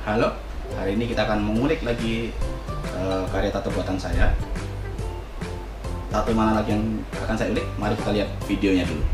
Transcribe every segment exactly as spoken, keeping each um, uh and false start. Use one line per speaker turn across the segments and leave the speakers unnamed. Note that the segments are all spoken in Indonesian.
Halo, hari ini kita akan mengulik lagi uh, karya tato buatan saya. Tato mana lagi yang akan saya ulik? Mari kita lihat videonya dulu.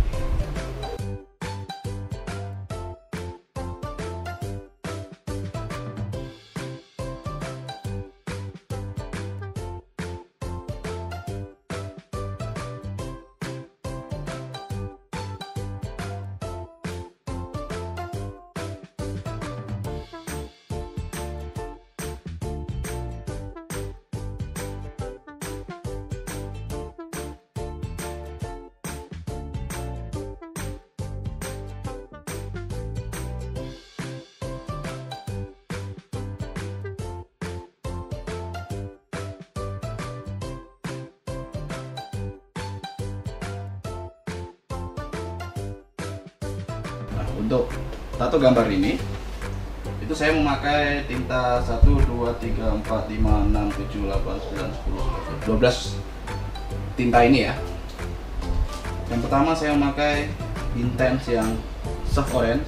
Untuk tato gambar ini, itu saya memakai tinta satu, dua, tiga, empat, lima, enam, tujuh, delapan, sembilan, sepuluh, dua belas tinta ini ya. Yang pertama saya memakai intense yang soft orange,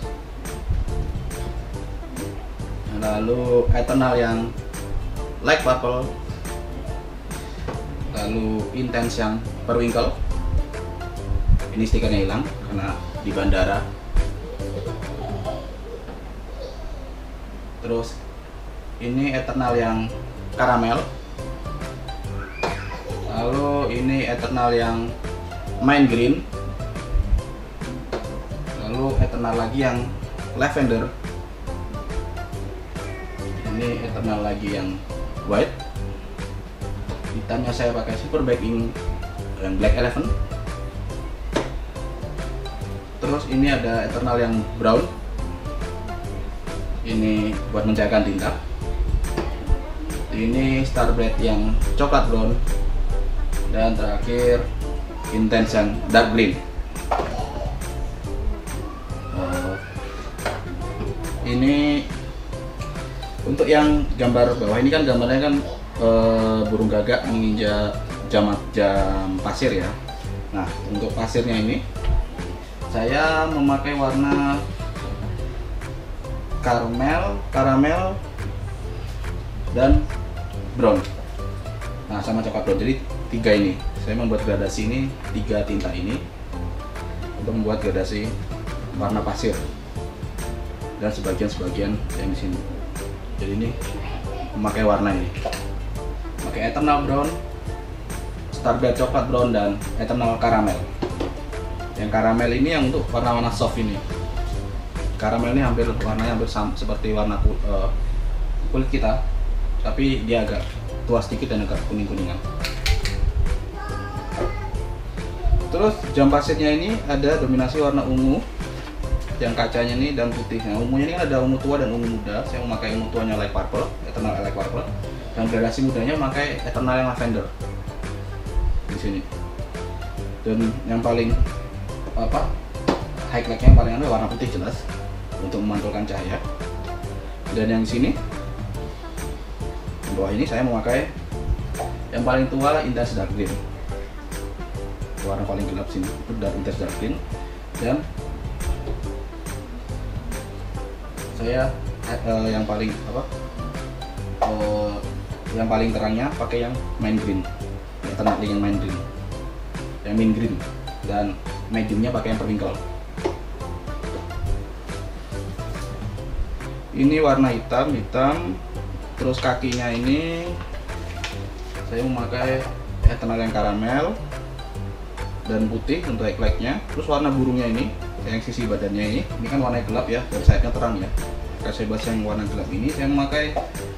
lalu eternal yang light purple, lalu intense yang periwinkle. Ini stikernya hilang karena di bandara. Terus ini eternal yang karamel, lalu ini eternal yang mint green, lalu eternal lagi yang lavender, ini eternal lagi yang white. Hitamnya saya pakai super black ink yang black eleven. Terus ini ada eternal yang brown, ini buat mencairkan tinta. Ini Starbright yang coklat brown, dan terakhir intense yang dark green. Uh, ini untuk yang gambar bawah ini kan gambarnya kan uh, burung gagak menginjak jam jam pasir ya. Nah, untuk pasirnya ini saya memakai warna karamel, karamel dan brown. Nah, sama coklat brown. Jadi tiga ini. Saya membuat gradasi ini tiga tinta ini untuk membuat gradasi warna pasir dan sebagian-sebagian yang di sini. Jadi ini memakai warna ini. Pakai eternal brown, Starbright coklat brown dan eternal karamel. Yang karamel ini yang untuk warna-warna soft ini. Karamel ini hampir warnanya hampir sama seperti warna kul uh, kulit kita, tapi dia agak tua sedikit dan agak kuning-kuningan. Terus jam pasirnya ini ada dominasi warna ungu, yang kacanya ini dan putih. Nah, ungunya ini ada ungu tua dan ungu muda. Saya memakai ungu tuanya light purple, eternal light purple, dan gradasi mudanya memakai eternal yang lavender di sini. Dan yang paling apa highlightnya yang paling ada warna putih jelas untuk memantulkan cahaya. Dan yang sini di bawah ini saya memakai yang paling tua intense dark green, warna paling gelap sini itu dark intense dark green. Dan saya eh, yang paling apa eh, yang paling terangnya pakai yang mint green, yang terang yang mint green, yang mint green, dan mediumnya pakai yang periwinkle. Ini warna hitam, hitam. Terus kakinya ini saya memakai eternal yang karamel dan putih untuk highlightnya. Terus warna burungnya ini, yang sisi badannya ini, ini kan warna gelap ya, dari sayapnya terang ya. Kasih bahasa yang warna gelap ini saya memakai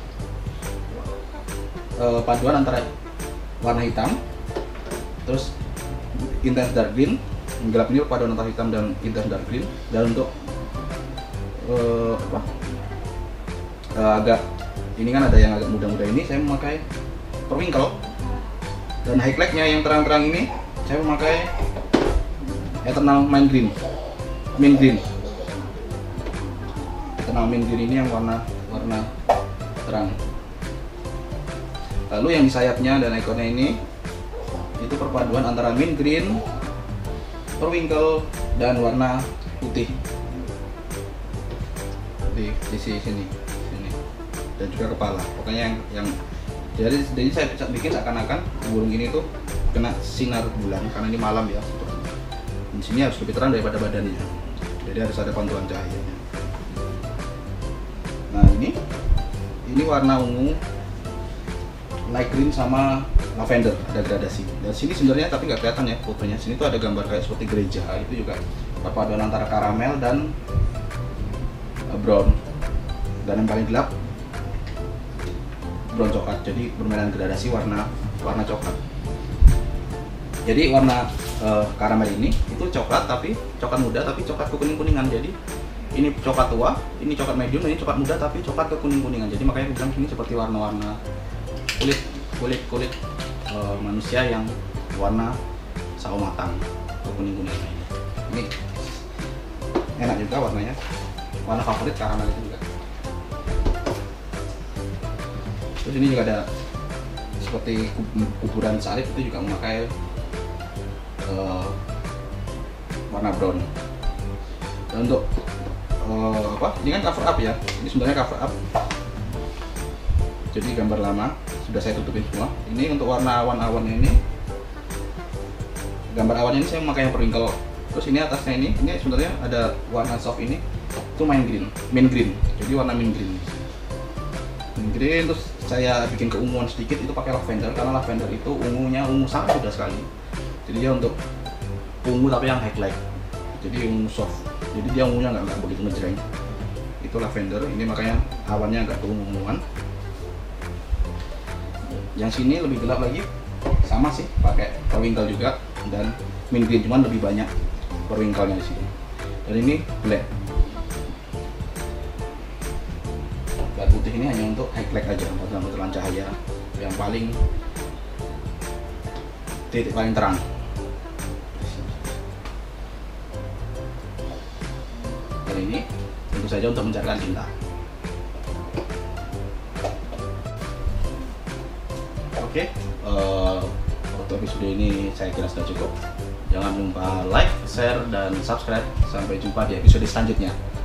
uh, paduan antara warna hitam, terus intense dark green. Yang gelap ini paduan antara hitam dan intense dark green. Dan untuk uh, apa? Uh, agak ini kan ada yang agak muda-muda ini saya memakai periwinkle. Dan highlightnya yang terang-terang ini saya memakai eternal mint green, mint green, eternal mint green ini yang warna warna terang. Lalu yang di sayapnya dan ekornya ini itu perpaduan antara mint green, periwinkle, dan warna putih di sisi sini, sini. dan juga kepala. Pokoknya yang yang jadi jadi saya bisa bikin seakan-akan burung ini tuh kena sinar bulan karena ini malam ya. Di sini harus lebih terang daripada badannya. Jadi harus ada pantulan cahayanya. Nah ini ini warna ungu, light green sama lavender, ada gradasi. Dan sini sebenarnya tapi nggak kelihatan ya fotonya. Sini tuh ada gambar kayak seperti gereja, itu juga perpaduan antara karamel dan uh, brown. Dan yang paling gelap brown coklat. Jadi permainan gradasi warna warna coklat. Jadi warna uh, karamel ini itu coklat tapi coklat muda tapi coklat kekuning-kuningan. Jadi ini coklat tua, ini coklat medium, ini coklat muda tapi coklat kekuning-kuningan. Jadi makanya aku bilang ini seperti warna-warna kulit kulit kulit uh, manusia yang warna sawo matang kekuning-kuningan ini. Ini enak juga warnanya. Warna favorit karamel itu juga. Terus ini juga ada seperti kuburan salib, itu juga memakai uh, warna brown. Dan untuk uh, apa? Ini kan cover up ya. Ini sebenarnya cover up. Jadi gambar lama sudah saya tutupin semua. Ini untuk warna awan-awan ini. Gambar awannya ini saya memakai yang perinkle. Terus ini atasnya ini, ini sebenarnya ada warna soft ini. Itu main green, main green. Jadi warna main green. Main green terus saya bikin keunguan sedikit itu pakai lavender karena lavender itu ungunya ungu sangat mudah sekali. Jadi dia untuk ungu tapi yang highlight. Jadi ungu soft. Jadi dia ungunya nggak nggak begitu ngejreng. Itu lavender. Ini makanya awannya agak keunguan. Yang sini lebih gelap lagi, sama sih pakai periwinkle juga dan mint green, cuman lebih banyak periwinkle-nya di sini. Dan ini black. Black putih ini hanya untuk highlight aja, pantulan cahaya yang paling titik paling terang. Dan ini tentu saja untuk mencarikan cinta. Oke, uh, untuk episode ini saya kira sudah cukup. Jangan lupa like, share, dan subscribe. Sampai jumpa di episode selanjutnya.